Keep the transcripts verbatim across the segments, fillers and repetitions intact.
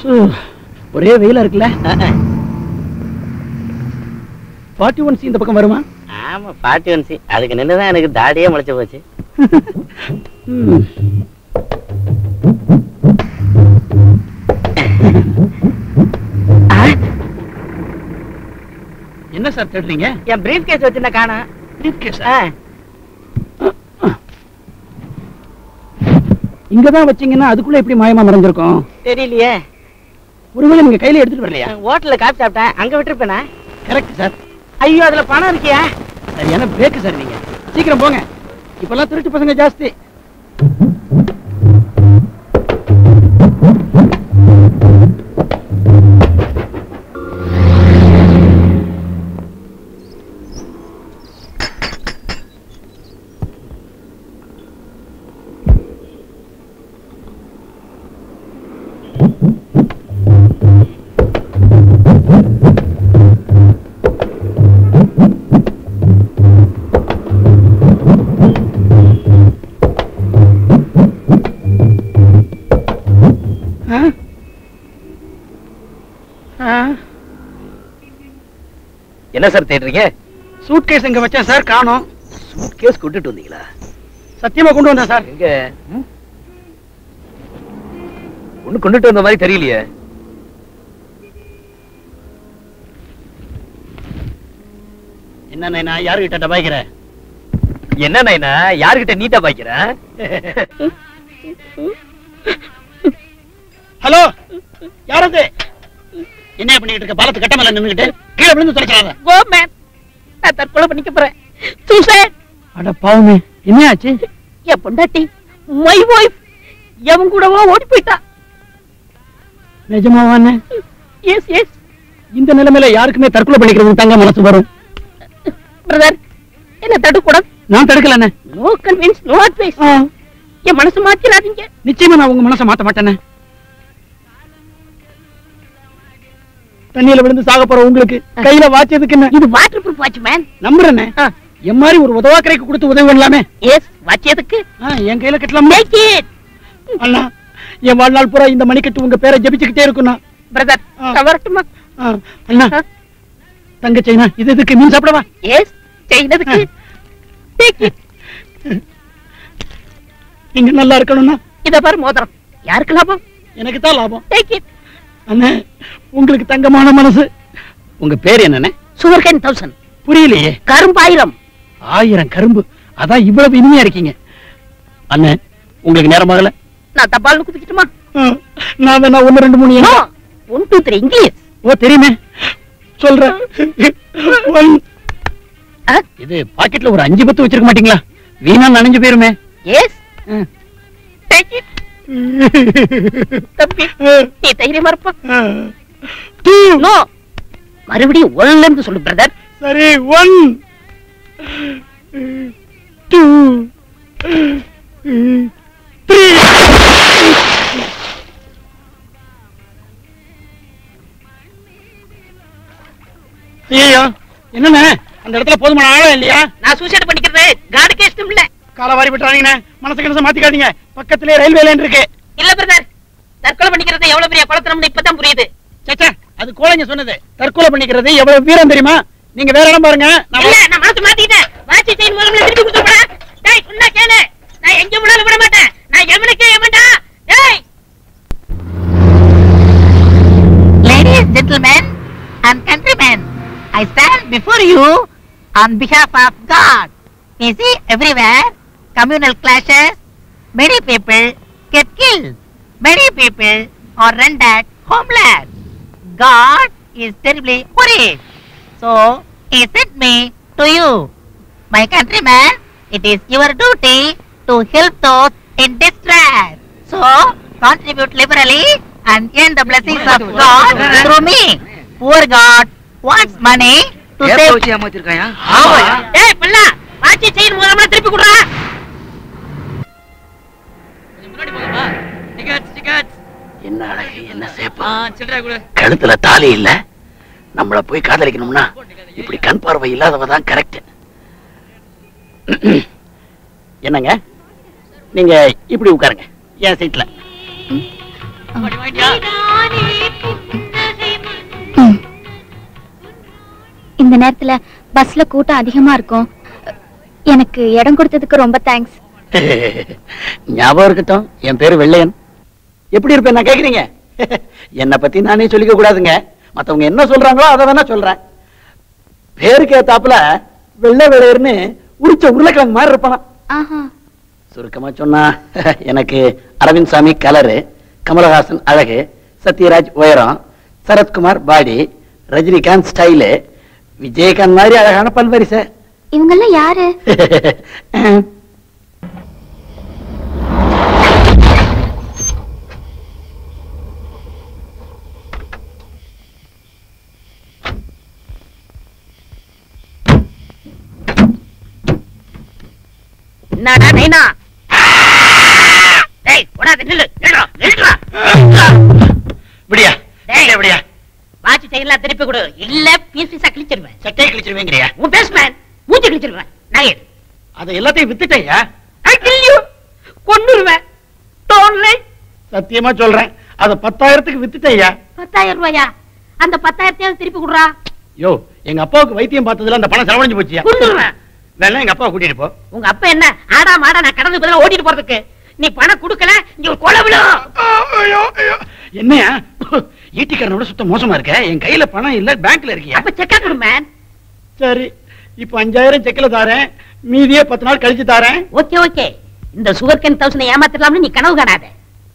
ஒரே வெயிலா இருக்குல்ல. ஃபார்ட்டி ஒன் சி இந்த பக்கம் வருமா? ஆமா ஃபார்ட்டி ஒன் சி. அதுக்கு நின்றுதான் எனக்கு தாடியே முளைச்சு போச்சு. என்ன சார் தேடுறீங்க? என் பிரீஃப் கேஸ் வச்சிருந்தா காணா. பிரீஃப் கேஸ் இங்கதான் வச்சீங்கன்னா அதுக்குள்ள எப்படி மாயமா மறைஞ்சிருக்கும் தெரியலையே. ஒருவேளை நீங்க கையில எடுத்துட்டு வரலையா? ஹோட்டல்ல காப்பி சாப்பிட்டேன், அங்க விட்டுருப்பேனா? Correct sir. ஐயோ அதுல பணம் இருக்கியா? சரியான பிரேக் சார். நீங்க சீக்கிரம் போங்க, இப்பெல்லாம் திருட்டு பசங்க ஜாஸ்தி. என்ன சார் தேடுறீங்க? சூட் கேஸ் எங்க வச்சேன் சார், காணோம். சூட் கேஸ் கொண்டுட்டு வந்தீங்களா? சத்தியமா கொண்டு வந்தேன் சார். எங்க? ஒண்ணு கொண்டுட்டு வந்த மாதிரி தெரியலையே. என்ன நைனா யாருகிட்ட டபாய்க்கிற? என்ன நைனா யாருகிட்ட நீட்டா பாய்க்கிற? ஹலோ, யாரது? என்ன பண்ணிட்டு இருக்க? பாலத்து கட்ட மேல நின்னுகிட்டு கீழே விழுந்து தொலைச்சாத. கோ மேன், நான் தற்கொலை பண்ணிக்க போறேன். சூசைட். அட பாவமே, என்ன ஆச்சு? என் பொண்டாட்டி மை வைஃப் எவன் கூடவா ஓடி போயிட்டா. நிஜமாவானே? Yes yes. இந்த நிலைமையில யாருக்குமே தற்கொலை பண்ணிக்கிறது தங்க மனசு வரும். பிரதர், என்ன தடுக்கூடாது. நான் தடுக்கலண்ணே. No convince, no advice. என் மனசு மாத்திராதீங்க. நிச்சயமா நான் உங்க மனசை மாத்த மாட்டேனே. தண்ணியில விழுந்து சாக போற உங்களுக்கு கையில வாட்ச் எதுக்கு? இது வாட்டர் ப்ரூஃப் வாட்ச் மேன். நம்புறேனே. என் மாதிரி ஒரு உதவாக்கரைக்கு கொடுத்து உதவி பண்ணலாமே. எஸ், வாட்ச் எதுக்கு? என் கையில கட்டலாமா? அண்ணா, என் வாழ்நாள் பூரா இந்த மணிக்கட்டு உங்க பேரை ஜபிச்சுக்கிட்டே இருக்குண்ணா. பிரதர், வரட்டுமா? அண்ணா, தங்க செயினா இது எதுக்கு? மீன் சாப்பிடவா? எஸ், செயின் எதுக்கு? நீங்க நல்லா இருக்கணும்னா இத பாரு மோதிரம். யாருக்கு லாபம்? எனக்கு தான் லாபம். Take it. அண்ணே, உங்களுக்கு தங்கமான மனசு. உங்க பேர் என்னண்ணே? Sugar cane thousand. புரியலையே. கரும்பாயிரம். ஆயிரம் கரும்பு, அதான் இவ்வளவு இனிமையா இருக்கீங்க. அண்ணே, உங்களுக்கு நேரமாகல. நான் தபால் குதிக்கட்டுமா? நான் வேணா ஒன்னு ரெண்டு மூணு ஒன் டூ த்ரீ இங்கிலீஷ். ஓ தெரியுமே, சொல்றேன். இது பாக்கெட்ல ஒரு அஞ்சு பத்து வச்சிருக்க மாட்டீங்களா? வீணா நனைஞ்சு போயிருமே. Yes, take it. தம்பி, நீ தைரியமா இருப்பா. நோ, மறுபடியும் ஒன்ல இருந்து சொல்லு பிரதர். சரி, ஒன் டூ த்ரீ. ஐயோ, என்னண்ணே அந்த இடத்துல போதுமான ஆழம் இல்லையா? நான் சூசைட் பண்ணிக்கிறது காடுக்கு இஷ்டம் இல்ல. காலவாரி விட்டுறாங்க. மனசு கணசை மாத்திக்காதீங்க. பக்கத்திலே ரயில்வே லைன் இருக்கு. இல்ல பிரதர், தற்கொலை பண்ணிக்கிறது எவ்வளவு பெரிய குளத்தனம்னு இப்பதான் புரியுது. சச்சா, அது கோழைங்க சொன்னது. தற்கொலை பண்ணிக்கிறது எவ்வளவு வீரம் தெரியுமா? நீங்க வேற இடம் பாருங்க. இல்ல, நான் மனசு மாத்திட்டேன். வாட்சி செயின் மூலமா திருப்பி கொடுத்துறேன். டேய், சொன்னா கேளு. நான் எங்க முன்னால விட மாட்டேன். நான் எவனுக்கு எவன்டா. டேய். Ladies, gentlemen and countrymen, I stand before you on behalf of God. You see, everywhere communal clashes, many people get killed, many people are rendered homeless. God is terribly worried, so He sent me to you. My countrymen, it is your duty to help those in distress. So, contribute liberally and earn the blessings of God through me. Poor God wants money to save. Hey, palla, watch chain மூலமா திருப்பி குடுறா. என்ன அழகு, என்ன சேப்பா. கழுத்துல தாலி இல்ல. நம்மள போய் காதலிக்கணும்னா இப்படி கண் பார்வை இல்லாதவ தான் கரெக்ட். என்னங்க, நீங்க இப்படி உட்காருங்க என் சீட்ல. இந்த நேரத்துல பஸ்ல கூட்டம் அதிகமா இருக்கும். எனக்கு இடம் கொடுத்ததுக்கு ரொம்ப தேங்க்ஸ். ஞாபகம் இருக்கட்டும், என் பேரு வெள்ளையன். எப்படி இருப்பேன் நான் கேக்குறீங்க? என்னை பத்தி நானே சொல்லிக்க கூடாதுங்க. மத்தவங்க என்ன சொல்றாங்களோ அதை வேணா சொல்றேன். பேருக்கு ஏத்தாப்புல வெள்ளை வெள்ளையர்னு உரிச்ச உருளைக்கிழங்கு மாதிரி இருப்பானா. சுருக்கமா சொன்னா எனக்கு அரவிந்த் சாமி கலரு, கமலஹாசன் அழகு, சத்யராஜ் உயரம், சரத்குமார் பாடி, ரஜினிகாந்த் ஸ்டைலு, விஜயகாந்த் மாதிரி அழகான பல்வரிசை. இவங்கெல்லாம் யாரு? என்னடா நைனா? டேய் ஓடாத, நில்லு நில்றா நில்றா. விடியா டேய் விடியா. வாட்ச் செயின்ல திருப்பி கொடு, இல்ல பீஸ் பீஸா கிழிச்சிடுவேன். சட்டை கிழிச்சிருவேங்கறியா? உன் பேஸ்மேன் மூஞ்சி கிழிச்சிடுவேன். நகை அத எல்லாத்தையும் வித்துட்டேயா? ஐ கில் யூ. கொன்னுருவேன். டோன்லை சத்தியமா சொல்றேன், அத பத்தாயிரத்துக்கு வித்துட்டேயா? பத்தாயிரம் ரூபாயா? அந்த பத்தாயிரத்தையும் திருப்பி கொடுறா. யோ, எங்க அப்பாவுக்கு வைத்தியம் பார்த்ததுல அந்த பணம் செலவழிஞ்சு போச்சியா? கொன்னுருவேன். வேணா எங்க அப்பாவை கூட்டிட்டு போ. உங்க அப்பா என்ன ஆடா மாடா நான் கடந்து பதிலா ஓட்டிட்டு போறதுக்கு? நீ பணம் கொடுக்கல இங்க ஒரு கொலை விழும். என்னையா ஈட்டிக்காரனோட சுத்த மோசமா இருக்க? என் கையில பணம் இல்ல, பேங்க்ல இருக்கியா? அப்ப செக்கா கொடு மேன். சரி, இப்ப அஞ்சாயிரம் செக்ல தாரேன், மீதியே பத்து நாள் கழிச்சு தாரேன். Okay okay. இந்த சுகர் கேன் தௌசண்ட் ஏமாத்திடலாம்னு நீ கனவு காணாத.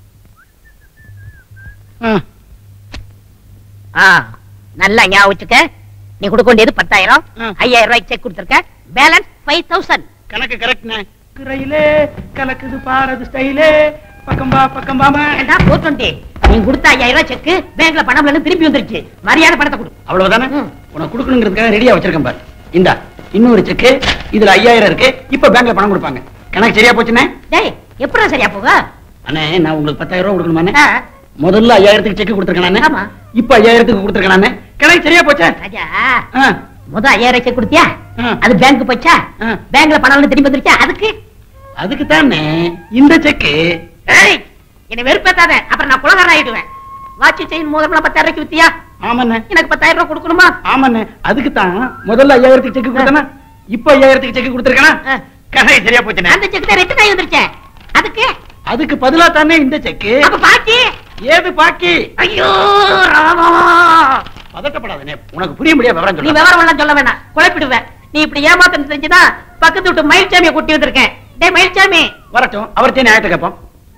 நல்லா ஞாபகம் வச்சுக்க. நீ கொடுக்க வேண்டியது பத்தாயிரம், ஐயாயிரம் ரூபாய்க்கு செக் கொடுத்துருக்க. Balance five thousand. கணக்கு கரெக்ட்னே. கிரையிலே கலக்குது பாரது ஸ்டைலே, பக்கம்பா பக்கம்பாமா. ஏண்டா ஃபோர் டுவெண்ட்டி, நீ கொடுத்த ஐயாயிரம் ரூபாய் செக் பேங்க்ல பணம் இல்லைன்னு திருப்பி வந்துருச்சு. மரியாதை பணத்தை கொடு. அவ்வளவுதானே? உனக்கு கொடுக்கணுங்கிறதுக்காக ரெடியா வச்சிருக்கேன் பாரு. இந்தா இன்னொரு செக், இதுல ஐயாயிரம் இருக்கு. இப்ப பேங்க்ல பணம் கொடுப்பாங்க. கணக்கு சரியா போச்சுனே? டேய் எப்படா சரியா போக? அண்ணே, நான் உங்களுக்கு பத்தாயிரம் ரூபாய் கொடுக்கணுமானே? முதல்ல ஐயாயிரத்துக்கு செக் கொடுத்துருக்கேன் நானே. ஆமா. இப்ப ஐயாயிரத்துக்கு கொடுத்துருக்கேன் நானே. கணக்கு சரியா போச்சா? ராஜா, முதல் ஐயாயிரம் செக் கொடுத்தியா? ஆ. அது பேங்க் போச்சா? ஆ. பேங்க்ல பணம் இல்லைன்னு திரும்பி வந்துருச்சா? அதுக்கு அதுக்கு தானே இந்த செக்கு. ஏய், என்னை வெறுப்பேத்தாத, அப்புறம் நான் குலகாரன் ஆயிடுவேன். வாட்சி செயின் முதல்ல பத்தாயிரம் ரூபாய்க்கு வித்தியா? ஆமாண்ணே. எனக்கு பத்தாயிரம் ரூபாய் கொடுக்கணுமா? ஆமாண்ணே, அதுக்கு தான் முதல்ல ஐயாயிரத்துக்கு செக் கொடுத்தனா, இப்ப ஐயாயிரத்துக்கு செக் கொடுத்துருக்கேனா? ஆ. கணக்கு சரியா போச்சுனே. அந்த செக் தான் ரிட்டர்ன் ஆகி வந்துருச்சே. அதுக்கு அதுக்கு பதிலா தானே இந்த செக்கு. அப்ப பாக்கி ஏது பாக்கி? ஐயோ ராமா, பதட்டப்படாதே, உனக்கு புரிய முடியாது விவரம் நீ சொல்ல. விவரம் எல்லாம் சொல்ல வேணாம், குழப்பிடுவேன். நீ இப்படி ஏமாத்தம் செஞ்சுதான் பக்கத்து விட்டு மயில்சாமியை கூட்டி வந்திருக்கேன். டேய் மயில்சாமி. வரட்டும், அவர்கிட்ட நியாயத்தை கேட்போம்.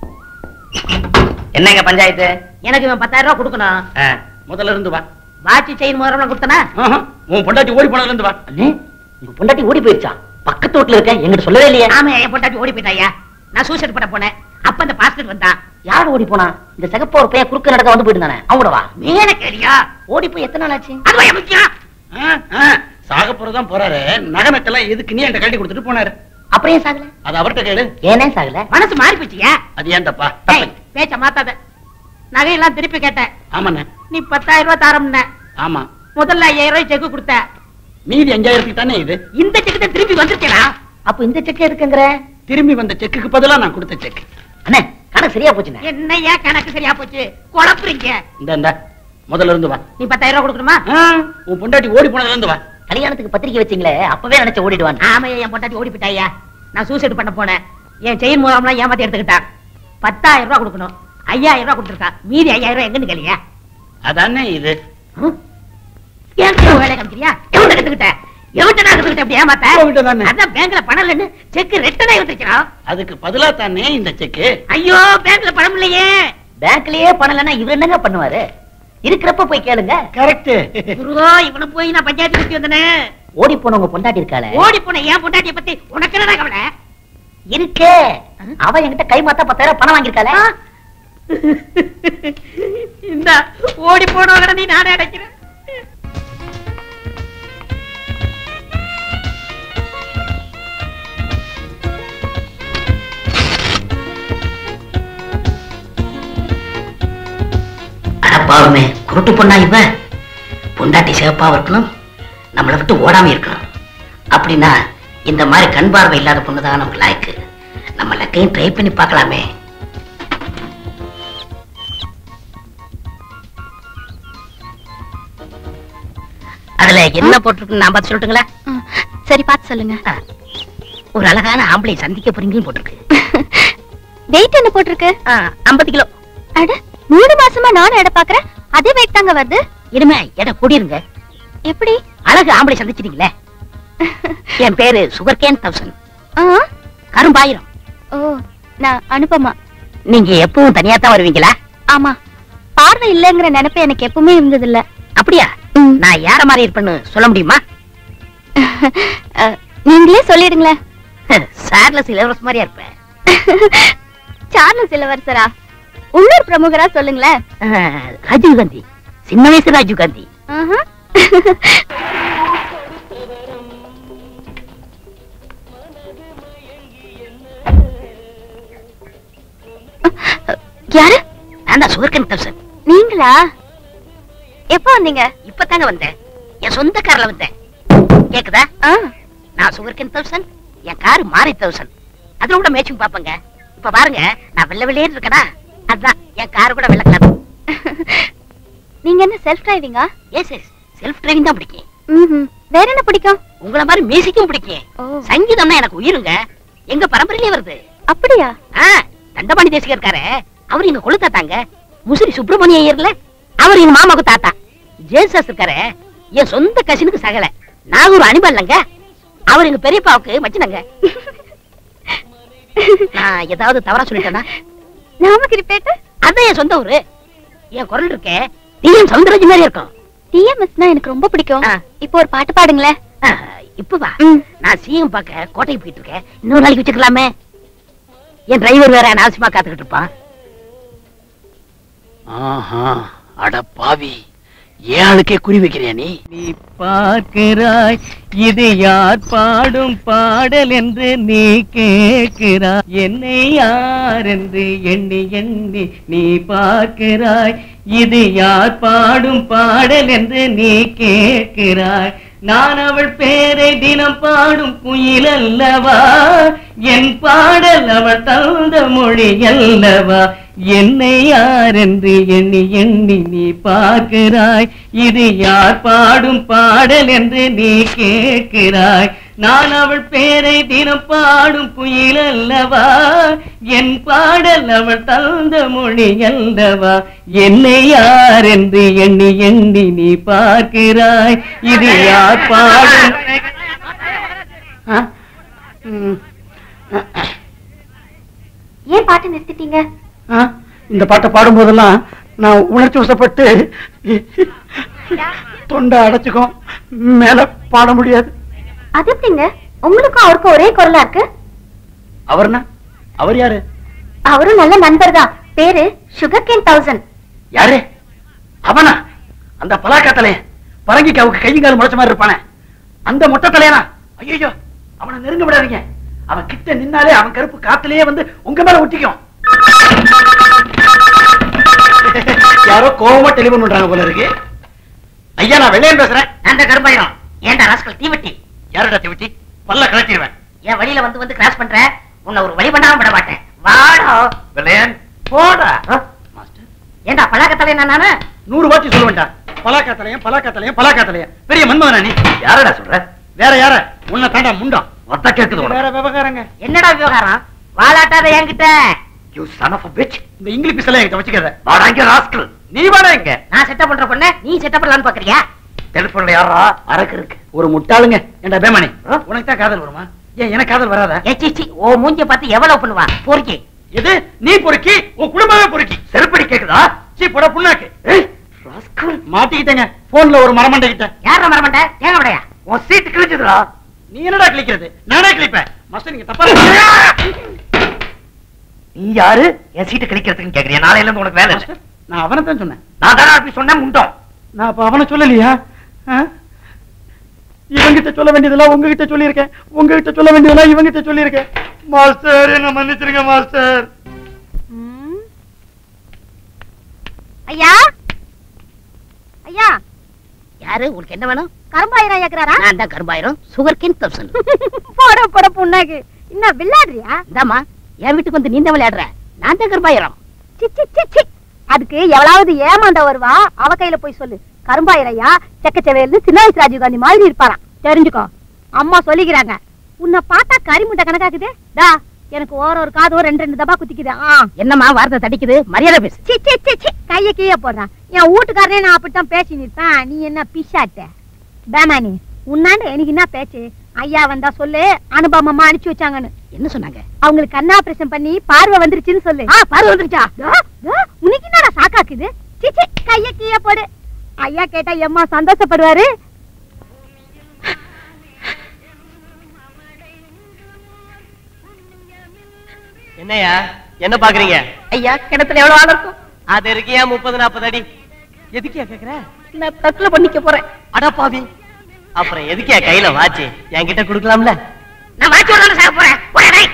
என்னங்க பஞ்சாயத்து? எனக்கு இவன் பத்தாயிரம் ரூபாய் கொடுக்கணும். முதல்ல இருந்து வா. வாட்சி செயின் முதல்ல கொடுத்தனா? உன் பொண்டாட்டி ஓடி போனதுல இருந்து வா. உங்க பொண்டாட்டி ஓடி போயிருச்சா? பக்கத்து வீட்டுல இருக்கேன், எங்கிட்ட சொல்லவே இல்லையே. ஆமா, என் பொண்டாட்டி ஓடி போயிட்டாயா. நான் சூசைட் பண்ண போனேன். அப்ப அந்த பாஸ்டர் வந்தான். யார் ஓடி போனா? இந்த சிகப்பு ஒரு பையன் குறுக்க நடக்க வந்து போயிட்டு தானே, அவனோடவா? நீ எனக்கு தெரியா? ஓடி போய் எத்தனை நாள் ஆச்சு? அதுவா முக்கியம்? சாக போறதான் போறாரு. நகை நட்டெல்லாம் எதுக்கு நீ என்கிட்ட கட்டி கொடுத்துட்டு போனாரு. அப்படியே சாகல? அது அவர்கிட்ட கேளு. ஏனே சாகல? மனசு மாறி போச்சியா? அது ஏன் தப்பா? பேச்ச மாத்தாத. நகையெல்லாம் திருப்பி கேட்டேன். ஆமாண்ணே. நீ பத்தாயிரம் ரூபாய் தாரம்ன. ஆமா. முதல்ல ஐயாயிரம் ரூபாய் செக் கொடுத்த. மீதி அஞ்சாயிரத்துக்கு தானே இது. இந்த செக் தான் திருப்பி வந்துருச்சா? அப்ப இந்த செக் எதுக்குங்கற? திரும்பி வந்த செக்குக்கு பதிலா நான் கொடுத்த செக். அண்ணே, கணக்கு சரியா போச்சுனே. என்னையா கணக்கு சரியா போச்சு? குழப்புறீங்க. இந்த இந்த முதல்ல இருந்து வா. நீ பத்தாயிரம் ரூபாய் கொடுக்கணுமா? உன் பொண்டாட்டி ஓடி போனதுல இருந்து வா. கல்யாணத்துக்கு பத்திரிக்கை வச்சீங்களே, அப்பவே நினைச்சு ஓடிடுவான். ஆமா, என் பொண்டாட்டி ஓடி போயிட்டாயா. நான் சூசைட் பண்ண போனேன். என் செயின் மூலம்லாம் ஏமாத்தி எடுத்துக்கிட்டான். பத்தாயிரம் ரூபாய் கொடுக்கணும். ஐயாயிரம் ரூபாய் கொடுத்துருக்கா. மீதி ஐயாயிரம் ரூபாய் எங்கன்னு கேளியா? அதானே இது. ஏன் வேலை காமிக்கிறியா? எவன் எடுத்துக்கிட்ட? எவன்ட்ட நான் எடுத்துக்கிட்ட? அப்படி ஏமாத்த? உன்கிட்ட தானே. அதான் பேங்க்ல பணம் இல்லைன்னு செக் ரிட்டர்ன் ஆகி வந்துருச்சான். அதுக்கு பதிலா தானே இந்த செக்கு. ஐயோ, பேங்க்ல பணம் இல்லையே. பேங்க்லயே பணம் இல்லைன்னா இவர் என்னங்க பண்ணுவாரு? இருக்கிறப்ப போய் கேளுங்க. கரெக்ட். குருவோ, இவனை போய் நான் பஞ்சாயத்து குத்தி வந்தனே. ஓடி போனவங்க பொண்டாட்டி இருக்காளே. ஓடி போன என் பொண்டாட்டியை பத்தி உனக்கு என்னடா கவலை? இருக்கே, அவ என்கிட்ட கை மாத்தா பத்தாயிரம் பணம் வாங்கிருக்காளே. இந்த ஓடி போனவங்க நீ நானே அடைக்கிறேன். அடப்பாவுமே, குருட்டு பொண்ணா இவ? பொண்டாட்டி சிவப்பாவும் இருக்கணும், நம்மளை விட்டு ஓடாம இருக்கணும். அப்படின்னா இந்த மாதிரி கண் பார்வை இல்லாத பொண்ணுதான் நமக்கு லாய்க்கு. நம்ம லக்கையும் ட்ரை பண்ணி பார்க்கலாமே. அதுல என்ன போட்டிருக்குன்னு நான் பார்த்து சொல்லட்டுங்களா? சரி பார்த்து சொல்லுங்க. ஒரு அழகான ஆம்பளை சந்திக்க போறீங்கன்னு போட்டிருக்கு. வெயிட் என்ன போட்டிருக்கு? ஐம்பது கிலோ. அட மூணு மாசமா நானும் எடை பாக்குறேன், அதே வெயிட் தாங்க வருது. இனிமே எடை கூடிருங்க. எப்படி? அழகு ஆம்பளை சந்திச்சிட்டீங்களே. என் பேரு சுகர் கேன் தௌசண்ட். கரும்பாயிரம். ஓ, நான் அனுப்பமா. நீங்க எப்பவும் தனியா தான் வருவீங்களா? ஆமா, பார்வை இல்லங்கிற நினைப்பு எனக்கு எப்பவுமே இருந்தது இல்ல. அப்படியா? நான் யார மாதிரி இருப்பேன்னு சொல்ல முடியுமா? நீங்களே சொல்லிடுங்களேன். சார்லஸ் இளவரசர் மாதிரியா இருப்பேன். சார்லஸ் இளவரசரா? உள்ளூர் பிரமுகரா சொல்லுங்களேன். ராஜீவ் காந்தி, சின்ன வயசு ராஜீவ் காந்தி. யாரு? நான் தான் சுகர் கேன் தௌசண்ட். நீங்களா? எப்போ வந்தீங்க? இப்பதாங்க வந்தேன். என் சொந்த கார்ல வந்தேன். கேக்குதா? நான் சுகர் கேன் தௌசண்ட், என் காரு மாறி தௌசண்ட். அதுல கூட மேட்சிங் பாப்பங்க. இப்ப பாருங்க, நான் வெள்ள வெளியே இருக்கனா, அதுதான் என் காரு கூட வெள்ள கலர். நீங்க என்ன செல்ஃப் டிரைவிங்கா? எஸ் எஸ், செல்ஃப் டிரைவிங் தான் பிடிக்கும். வேற என்ன பிடிக்கும்? உங்கள மாதிரி மியூசிக்கும் பிடிக்கும். சங்கீதம்னா எனக்கு உயிருங்க. எங்க பரம்பரையிலே வருது. அப்படியா? தண்டபாணி தேசிகர் இருக்காரு, அவர் எங்க கொழு தாத்தாங்க. முசிறி சுப்பிரமணிய ஐயர்ல அவர் எங்க மாமாவுக்கு தாத்தா. ஜேசஸ் இருக்காரு, என் சொந்த கசினுக்கு சகல. நாகூர் அனிமல்லங்க, அவர் எங்க பெரியப்பாவுக்கு மச்சினங்க. நான் ஏதாவது தவறா சொல்லிட்டேனா? நாமகிரிப்பேட்டை அதான் என் சொந்த ஊரு. என் குரல் இருக்கே டிஎம் சவுந்தரராஜன் மாதிரி இருக்கும். டிஎம்எஸ்னா எனக்கு ரொம்ப பிடிக்கும். இப்போ ஒரு பாட்டு பாடுங்களேன். இப்பவா? நான் சிஎம் பார்க்க கோட்டைக்கு போயிட்டு இருக்கேன். இன்னொரு நாளைக்கு வச்சுக்கலாமே? என் டிரைவர் வேற நாசிமா காத்துக்கிட்டு இருப்பான். ஆஹா, அட பாவி, ஏழுக்கே குறி வைக்கிறியா நீ? நீ பார்க்கிறாய் இது யார் பாடும் பாடல் என்று நீ கேட்கிறாய். என்னை யார் என்று எண்ணி எண்ணி நீ பார்க்கிறாய். இது யார் பாடும் பாடல் என்று நீ கேட்கிறாய். நான் அவள் பேரை தினம் பாடும் குயில் அல்லவா, என் பாடல் அவள் தந்த மொழி அல்லவா. என்னை யார் என்று எண்ணி எண்ணி நீ பார்க்கிறாய். இது யார் பாடும் பாடல் என்று நீ கேட்கிறாய். நான் அவள் பேரை தினம் பாடும் குயில் அல்லவா, என் பாடல் அவள் தந்த மொழி அல்லவா. என்னை யார் என்று எண்ணி எண்ணி நீ பார்க்கிறாய். இது யார் பாடும்? ஏன் பாட்டு நிறுத்திட்டீங்க? இந்த பாட்டை பாடும் போதெல்லாம் நான் உணர்ச்சி வசப்பட்டு தொண்டை அடைச்சுக்கும், மேல பாட முடியாது. அது எப்படிங்க? உங்களுக்கும் அவருக்கும் ஒரே குரலா இருக்கு. அவர்னா? அவர் யாரு? அவரும் நல்ல நண்பர் தான். பேரு சுகர் கேன் தௌசண்ட். யாரு அவனா? அந்த பலாக்கா தலையன், பரங்கிக்கு அவருக்கு கையும் கால் முளைச்ச மாதிரி இருப்பானே, அந்த மொட்டை தலையனா? ஐயோ, அவனை நெருங்க விடாதீங்க. அவன் கிட்ட நின்னாலே அவன் கருப்பு காத்திலேயே வந்து உங்க மேல ஒட்டிக்கும். யாரோ கோவமா டெலிபோன் பண்றாங்க போல இருக்கு. ஐயா, நான் வெள்ளையன் பேசுறேன். அந்த கரும்பாயிரம். ஏன்டா ராஸ்கல் தீவட்டி? யாரடா தீவட்டி? பல்ல கலட்டிடுவேன். என் வழியில வந்து வந்து கிராஸ் பண்ற, உன்னை ஒரு வழி பண்ணாம விட மாட்டேன். வாடா வெள்ளையன், போடா. மாஸ்டர், ஏன்டா பலாக்கத்தலை நானு நூறு வாட்டி சொல்லுவேன்டா. பலாக்கா தலையன், பலாக்கா தலையன், பலாக்கா தலையன். பெரிய மன்மதனா நீ? யாரடா சொல்ற? வேற யார? உன்னை தாண்டா முண்டம். ஒத்த கேக்குது. வேற விவகாரங்க. என்னடா விவகாரம்? வாலாட்டாத என்கிட்ட. You son of a bitch. இந்த இங்கிலீஷ் பிசல என்கிட்ட வச்சுக்கத. வாடா இங்க ராஸ்கல். நீ வாடா இங்க. நான் செட்டப் பண்ற பொண்ணு நீ செட்டப் பண்ணலாம்னு பாக்குறியா? டெலிபோன்ல யாரா அரக்கு இருக்கு? ஒரு முட்டாளுங்க. ஏண்டா பேமானி, உனக்கு தான் காதல் வருமா? ஏன் எனக்கு காதல் வராதா? ஏச்சி, ஓ மூஞ்சிய பார்த்து எவ்வளவு பண்ணுவா? பொறுக்கி. எது? நீ பொறுக்கி, உன் குடும்பமே பொறுக்கி. செருப்படி கேக்குதா? சீ போட புண்ணாக்கு. ஏய் ராஸ்கல், மாட்டிக்கிட்டேங்க போன்ல ஒரு மரமண்டை கிட்ட. யாரா மரமண்டை? ஏங்க விடையா? உன் சீட் கிழிச்சதுடா. நீ என்னடா கிழிக்கிறது? நானே கிழிப்பேன். மாஸ்டர், நீங்க தப்பா. நீ யாரு என் சீட்டு கிழிக்கிறதுக்கு கேக்குறியா? நாளையில இருந்து உனக்கு வேலை இல்லை. நான் அவனை தான் சொன்னேன். நான் தானே அப்படி சொன்னேன் முண்டோம். நான் அப்ப அவனை சொல்லலையா? இவங்கிட்ட சொல்ல வேண்டியதெல்லாம் உங்ககிட்ட சொல்லியிருக்கேன், உங்ககிட்ட சொல்ல வேண்டியதெல்லாம் இவங்கிட்ட சொல்லியிருக்கேன். மாஸ்டர், என்ன மன்னிச்சிருங்க மாஸ்டர். ஐயா, ஐயா, யாரு? உங்களுக்கு என்ன வேணும்? கரும்பாயிரம் ஏக்கறாரா? நான் தான் கரும்பாயிரம், சுகர் கேன் தௌசண்ட். போட போட புண்ணாக்கு. என்ன விளையாடுறியா? இந்தாமா, என் வீட்டுக்கு வந்து நீ தான் விளையாடுற. நான் தான் கரும்பாயிரம். அதுக்கு எவ்வளவு ஏமாந்த வருவா, அவ கையில போய் சொல்லு. கரும்பாயிரையா செக்கச்சவேல்னு சின்ன வயசு ராஜீவ் காந்தி மாதிரி இருப்பாராம். தெரிஞ்சுக்கோ. அம்மா சொல்லிக்கிறாங்க. உன்னை பார்த்தா கரிமுட்டை கணக்காக்குது. டா எனக்கு ஓர ஒரு காதோ ரெண்டு ரெண்டு தபா குத்திக்குது. என்னம்மா வார்த்தை தடிக்குது? மரியாதை பேசு. சி சி சி சி கைய கீழே போடுறான். என் வீட்டுக்காரனே நான் அப்படித்தான் பேசி நிற்பேன். நீ என்ன பிஷாட்ட பேமானி? உன்னாண்ட எனக்கு என்ன பேச்சு? ஐயா வந்தா சொல்லு அனுபவமா அனுப்பிச்சு வச்சாங்கன்னு. என்ன சொன்னாங்க? அவங்களுக்கு கண்ணா ஆபரேஷன் பண்ணி பார்வை வந்துருச்சுன்னு சொல்லு. பார்வை வந்துருச்சா? உனக்கு என்னடா சாக்காக்குது? சிச்சி கைய கீழே போடு. ஐயா கேட்டா எம்மா சந்தோஷப்படுவாரு. என்னையா என்ன பாக்குறீங்க? ஐயா கிணத்துல எவ்வளவு ஆள் இருக்கும்? அது இருக்கியா முப்பது நாற்பது அடி. எதுக்கியா கேக்குற? நான் தட்டுல பண்ணிக்க போறேன். அடப்பாவி, அப்புறம் எதுக்கியா கையில வாச்சு என்கிட்ட குடுக்கலாம்ல? நான் வாட்சி ஒரு சாக போறேன். போறேன்.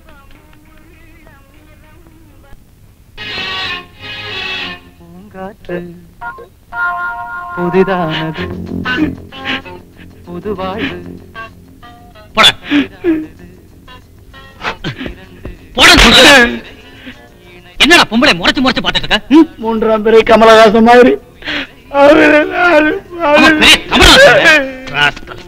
பூங்காற்று புதிதானது புது வாழ்வு. போட போட என்னடா பொம்பளை முறைச்சு முறைச்சு பாத்துட்டு இருக்க? மூன்றாம் பிறை கமலஹாசன் மாதிரி கமலஹாசன்